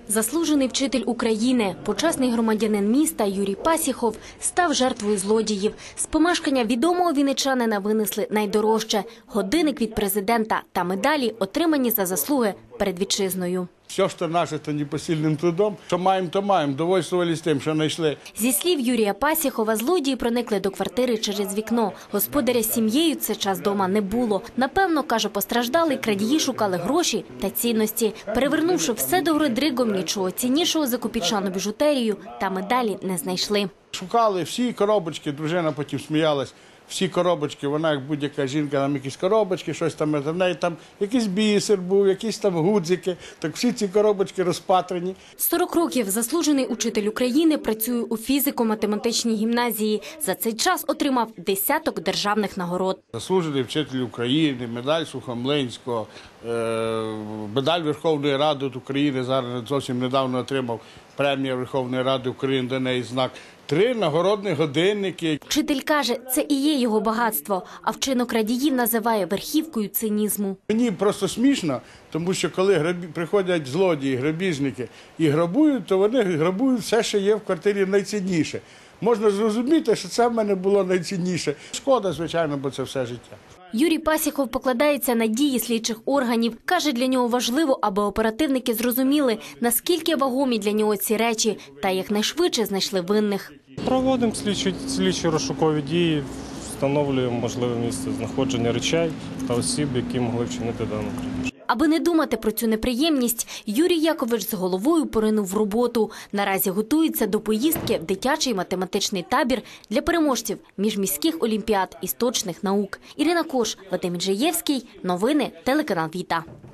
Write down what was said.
Заслужений вчитель України, почесний громадянин міста Юрій Пасіхов став жертвою злодіїв. З помешкання відомого вінничанина винесли найдорожче – годинник від президента та медалі, отримані за заслуги перед вітчизною. Все, що наше, то непосильним трудом. Що маємо, то маємо. Довольствувалися тим, що знайшли. Зі слів Юрія Пасіхова, злодії проникли до квартири через вікно. Господаря з сім'єю цей час дома не було. Напевно, каже постраждалий, крадії шукали гроші та цінності. Перевернувши все догори дригом, нічого ціннішого за копійчану біжутерію та медалі не знайшли. Шукали всі коробочки, дружина потім сміялась. Всі коробочки, вона як будь-яка жінка, там якісь коробочки, щось там, в неї там якийсь бісер був, якісь там гудзики, так всі ці коробочки розпатрені. 40 років заслужений учитель України працює у фізико-математичній гімназії. За цей час отримав десяток державних нагород. Заслужений вчитель України, медаль Сухомлинського, медаль Верховної Ради України, зараз зовсім недавно отримав премію Верховної Ради України, до неї знак. 3 нагородні годинники. Вчитель каже, це і є його багатство, а вчинок крадіїв називає верхівкою цинізму. Мені просто смішно, тому що коли приходять злодії, грабіжники і грабують, то вони грабують все, що є в квартирі найцінніше. Можна зрозуміти, що це в мене було найцінніше. Шкода, звичайно, бо це все життя. Юрій Пасіхов покладається на дії слідчих органів. Каже, для нього важливо, аби оперативники зрозуміли, наскільки вагомі для нього ці речі та якнайшвидше знайшли винних. Проводимо слідчо-розшукові дії, встановлюємо можливе місце знаходження речей та осіб, які могли вчинити дану крадіжку. Аби не думати про цю неприємність, Юрій Якович з головою поринув в роботу. Наразі готується до поїздки в дитячий математичний табір для переможців міжміських олімпіад із точних наук. Ірина Кош, Вадим Інжиєвський. Новини, телеканал Віта.